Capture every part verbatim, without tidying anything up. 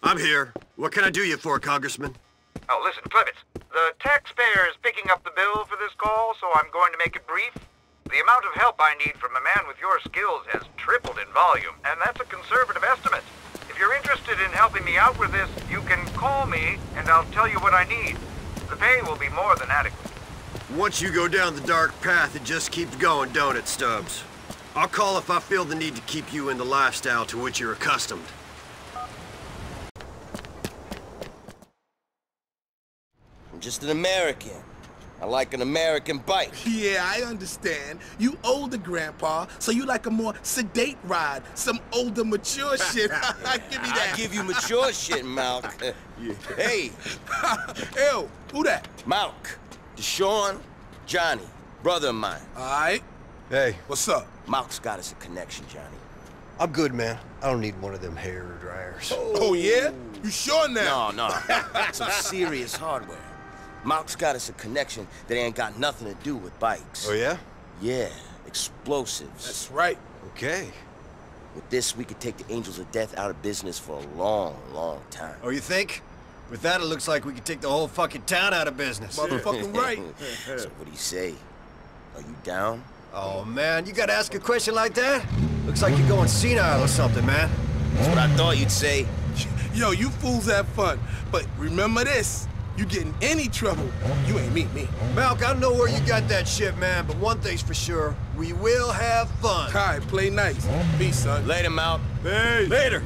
I'm here. What can I do you for, Congressman? Oh, listen, Clements. The taxpayer is picking up the bill for this call, so I'm going to make it brief. The amount of help I need from a man with your skills has tripled in volume, and that's a conservative estimate. If you're interested in helping me out with this, you can call me, and I'll tell you what I need. The pay will be more than adequate. Once you go down the dark path, it just keeps going, don't it, Stubbs? I'll call if I feel the need to keep you in the lifestyle to which you're accustomed. I'm just an American. I like an American bike. Yeah, I understand. You older, Grandpa, so you like a more sedate ride, some older, mature shit. Give me that. I give you mature shit, Malk. Yeah. Hey. Ew, who that? Malk. Deshaun, Johnny, brother of mine. All right. Hey. What's up? Malk's got us a connection, Johnny. I'm good, man. I don't need one of them hair dryers. Oh, oh yeah? You sure now? No, no. Some serious hardware. Malk's got us a connection that ain't got nothing to do with bikes. Oh, yeah? Yeah, explosives. That's right. Okay. With this, we could take the Angels of Death out of business for a long, long time. Oh, you think? With that, it looks like we could take the whole fucking town out of business. Motherfucking right. So what do you say? Are you down? Oh, man, you gotta ask a question like that? Looks like you're going senile or something, man. That's what I thought you'd say. Yo, you fools have fun, but remember this. You get in any trouble, you ain't meet me. Malk, I don't know where you got that shit, man, but one thing's for sure, we will have fun. All right, play nice. Peace, son. Later, Malk. Hey. Later.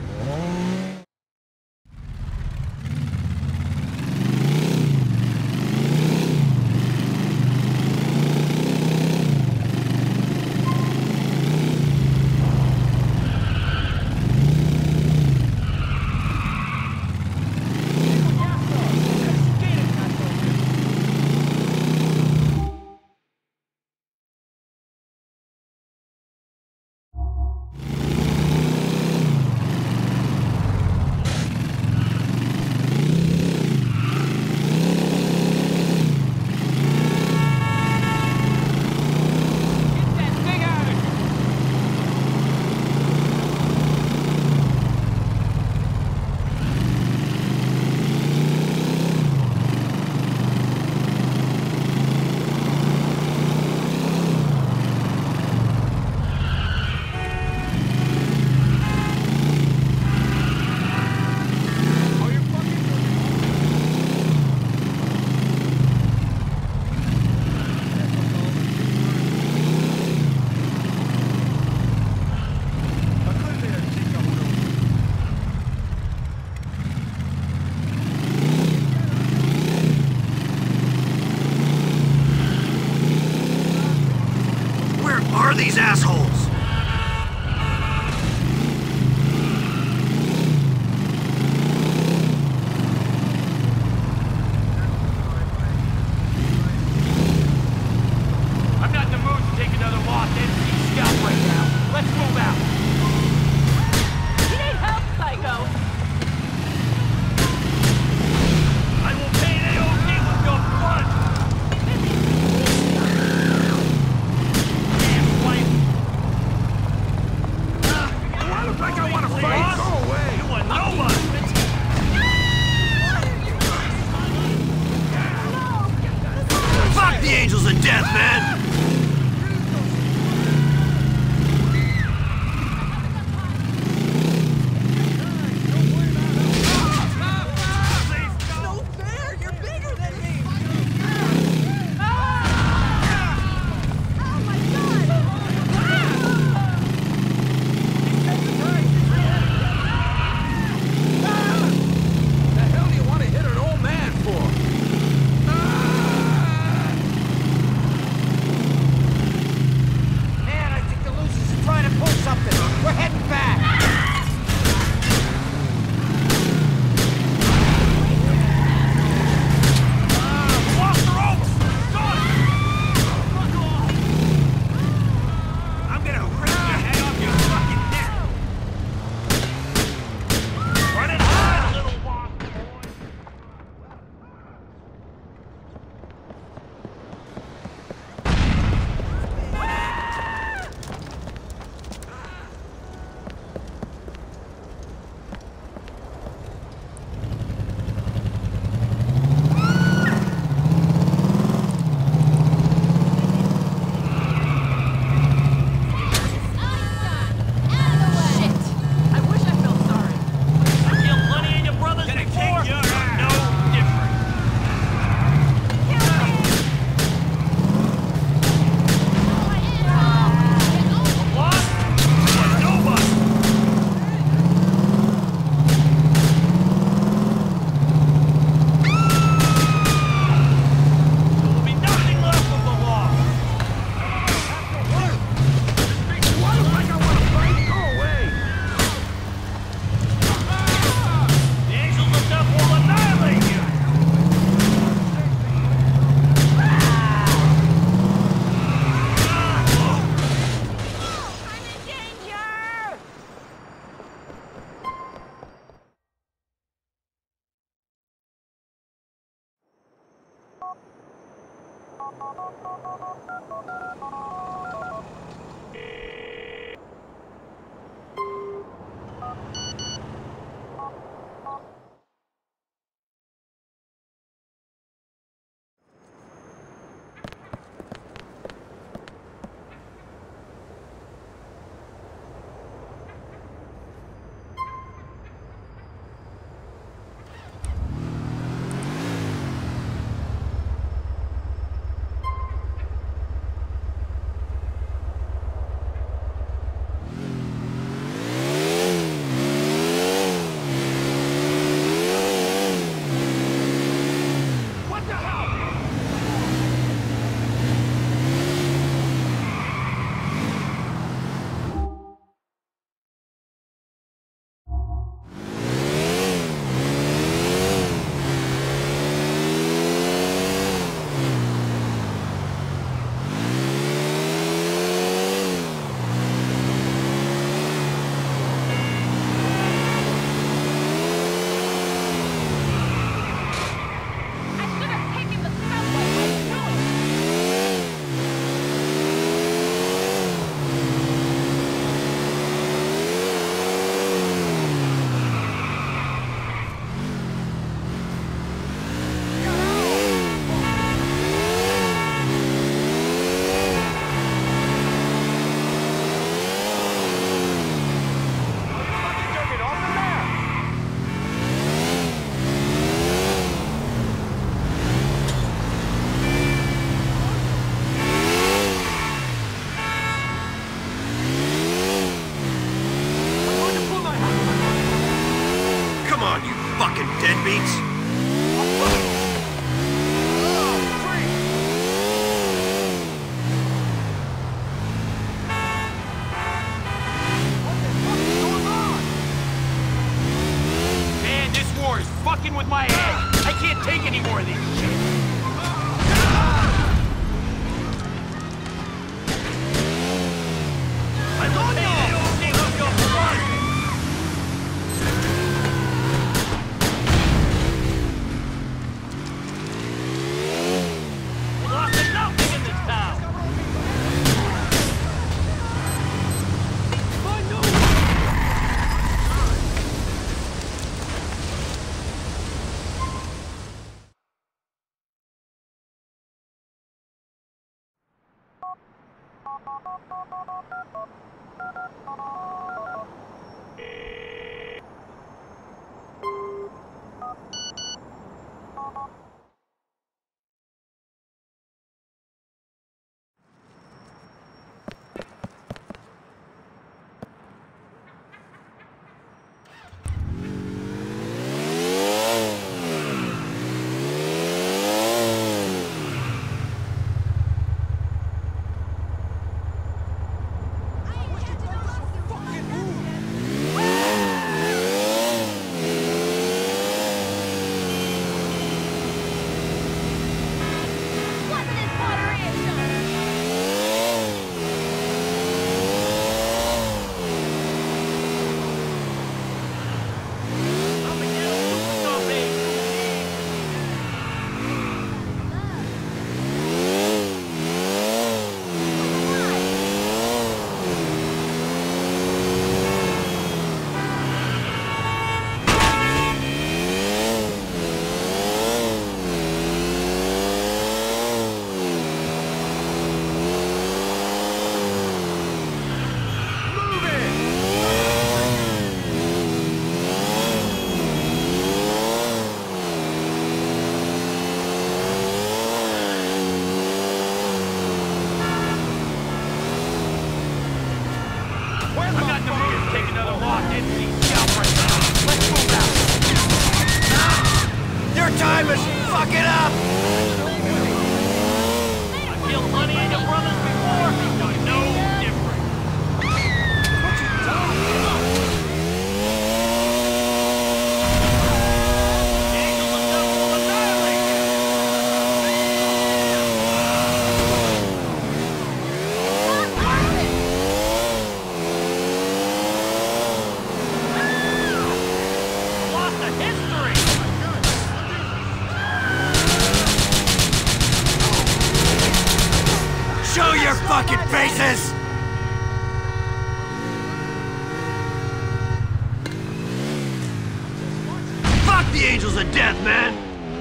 With my head. I can't take any more of this shit. I don't We lost nothing in this town. fucking faces! Fuck the Angels of Death, man!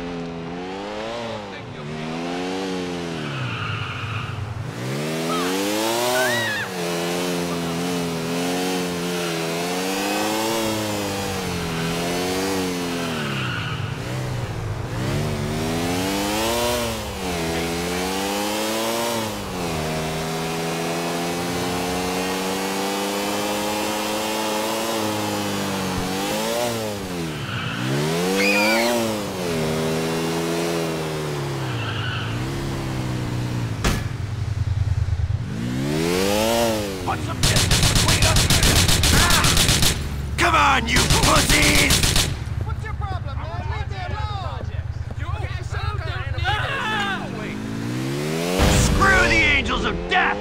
Come on, you pussies! What's your problem, man? Leave me alone! Screw the Angels of Death!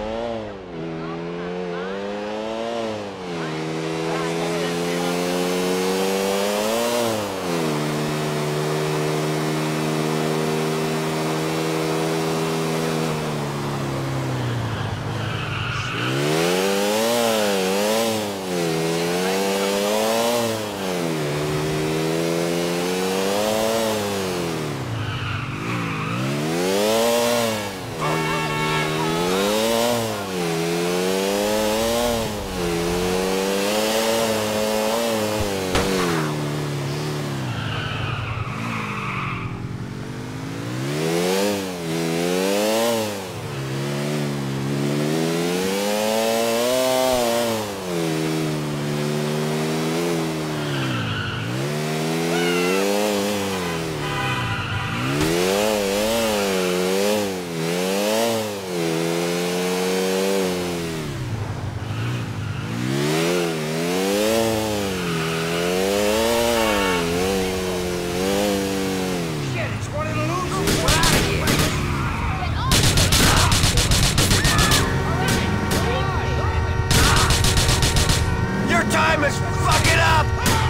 Time is fucking up!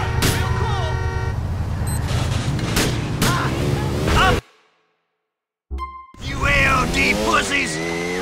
Up! You A O D pussies!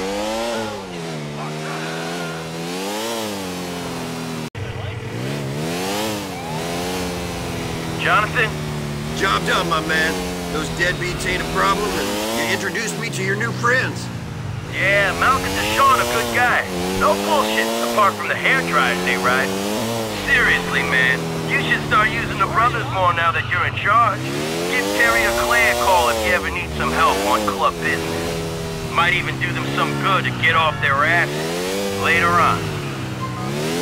Jonathan? Job done, my man. Those deadbeats ain't a problem, and you introduced me to your new friends. Yeah, Malcolm DeShawn, a good guy. No bullshit, apart from the hair dryers they ride. Seriously, man, you should start using the brothers more now that you're in charge. Give Terry or Claire a call if you ever need some help on club business. Might even do them some good to get off their asses later on.